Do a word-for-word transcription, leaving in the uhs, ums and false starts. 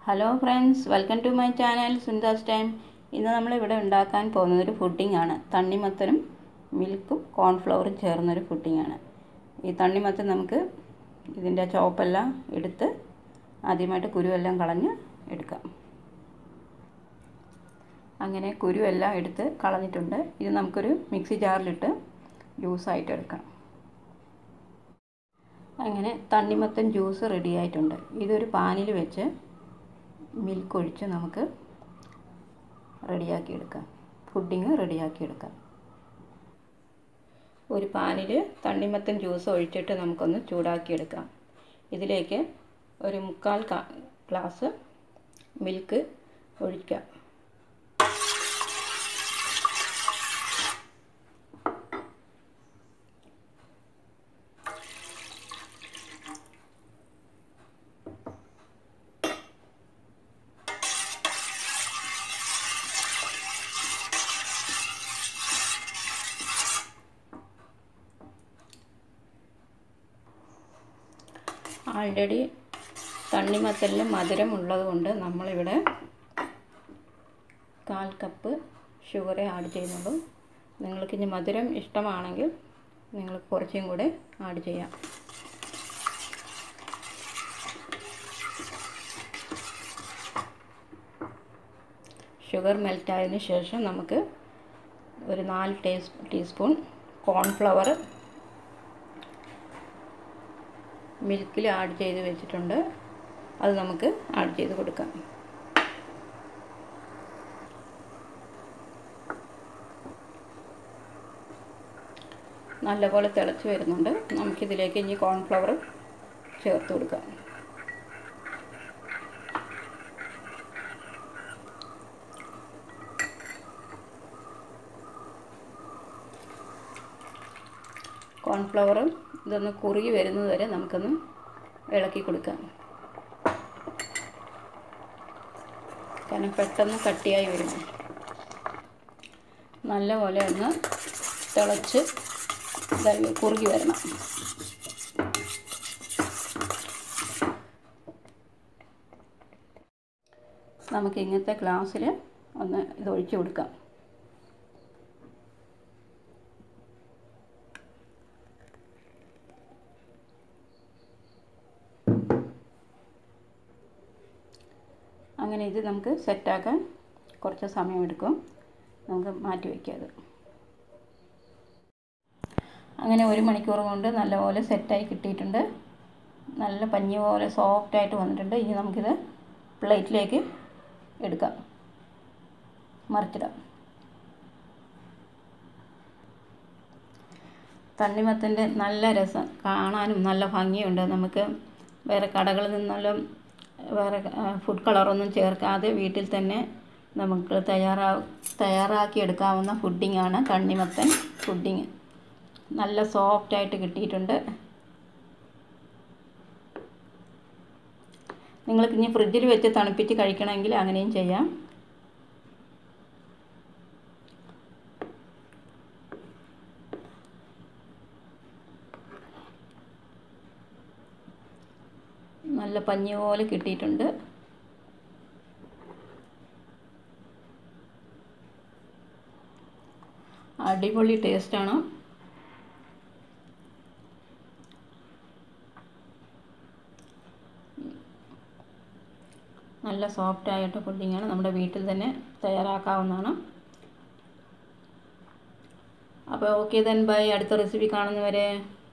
Hello friends, welcome to my channel Sundas time. ഇന്ന് നമ്മളിവിടെ ഉണ്ടാക്കാൻ പോകുന്നതൊരു പുഡിങ്ങാണ്. തണ്ണിമത്തനും മിൽക്കും കോൺഫ്ലവറും ചേർന്നൊരു പുഡിങ്ങാണ്. ഈ തണ്ണിമത്തൻ നമുക്ക് ഇതിൻ്റെ ചോപ്പെല്ലാം എടുത്ത് ആദ്യമായിട്ട് കുരുവെല്ലാം കളഞ്ഞ് എടുക്കാം. അങ്ങനെ കുരുവെല്ലാം എടുത്ത് കളഞ്ഞിട്ടുണ്ട്. ഇത് നമുക്കൊരു മിക്സി ജാറിലിട്ട് ജ്യൂസായിട്ട് എടുക്കാം. അങ്ങനെ തണ്ണിമത്തൻ ജ്യൂസ് റെഡി ആയിട്ടുണ്ട്. ഇതൊരു പാനിൽ വെച്ച് മിൽക്ക് ഒഴിച്ച് നമുക്ക് റെഡിയാക്കി എടുക്കാം. പുഡിങ് റെഡിയാക്കി എടുക്കാം. ഒരു പാനിൽ തണ്ണിമത്തൻ ജ്യൂസ് ഒഴിച്ചിട്ട് നമുക്കൊന്ന് ചൂടാക്കി എടുക്കാം. ഇതിലേക്ക് ഒരു മുക്കാൽ ഗ്ലാസ് മിൽക്ക് ഒഴിക്കാം. ആൾറെഡി തണ്ണിമത്തനിൽ മധുരം ഉള്ളതുകൊണ്ട് നമ്മളിവിടെ കാൽ കപ്പ് ഷുഗറേ ആഡ് ചെയ്യുന്നുള്ളൂ. നിങ്ങൾക്ക് ഇനി മധുരം ഇഷ്ടമാണെങ്കിൽ നിങ്ങൾ കുറച്ചും കൂടെ ആഡ് ചെയ്യാം. ഷുഗർ മെൽറ്റായതിനു ശേഷം നമുക്ക് ഒരു നാല് ടീ ടീസ്പൂൺ കോൺഫ്ലവർ മിൽക്കിൽ ആഡ് ചെയ്ത് വെച്ചിട്ടുണ്ട്. അത് നമുക്ക് ആഡ് ചെയ്ത് കൊടുക്കാം. നല്ലപോലെ തിളച്ച് വരുന്നുണ്ട്. നമുക്കിതിലേക്ക് ഇനി കോൺഫ്ലവർ ചേർത്ത് കൊടുക്കാം. കോൺഫ്ലവർ ഇതൊന്ന് കുറുകി വരുന്നത് വരെ നമുക്കൊന്ന് ഇളക്കി കൊടുക്കാം. കാരണം പെട്ടെന്ന് കട്ടിയായി വരും. നല്ലപോലെ ഒന്ന് തിളച്ച് കുറുകി വരണം. നമുക്ക് ഇങ്ങനത്തെ ഗ്ലാസ്സിൽ ഒന്ന് ഇത് ഒഴിച്ചു കൊടുക്കാം. അങ്ങനെ ഇത് നമുക്ക് സെറ്റാക്കാൻ കുറച്ച് സമയമെടുക്കും. നമുക്ക് മാറ്റി വയ്ക്കാം. അത് അങ്ങനെ ഒരു മണിക്കൂർ കൊണ്ട് നല്ലപോലെ സെറ്റായി കിട്ടിയിട്ടുണ്ട്. നല്ല പഞ്ഞി പോലെ സോഫ്റ്റായിട്ട് വന്നിട്ടുണ്ട്. ഇനി നമുക്കിത് പ്ലേറ്റിലേക്ക് എടുക്കാം, മറിച്ചിടാം. തണ്ണിമത്തൻ്റെ നല്ല രസം, കാണാനും നല്ല ഭംഗിയുണ്ട്. നമുക്ക് വേറെ കടകളിൽ നിന്നെല്ലാം വേറെ ഫുഡ് കളറൊന്നും ചേർക്കാതെ വീട്ടിൽ തന്നെ നമുക്ക് തയ്യാറാ തയ്യാറാക്കി എടുക്കാവുന്ന പുഡിങ്ങാണ് തണ്ണിമത്തൻ പുഡിങ്. നല്ല സോഫ്റ്റായിട്ട് കിട്ടിയിട്ടുണ്ട്. നിങ്ങൾക്ക് ഇനി ഫ്രിഡ്ജിൽ വെച്ച് തണുപ്പിച്ച് കഴിക്കണമെങ്കിൽ അങ്ങനെയും ചെയ്യാം. നല്ല പഞ്ഞി പോലെ കിട്ടിയിട്ടുണ്ട്. അടിപൊളി ടേസ്റ്റാണ്. നല്ല സോഫ്റ്റായിട്ട് പുഡിങ്ങാണ്. നമ്മുടെ വീട്ടിൽ തന്നെ തയ്യാറാക്കാവുന്നതാണ്. അപ്പോൾ ഓക്കെ ദെൻ ബൈ. അടുത്ത റെസിപ്പി കാണുന്നവരെ.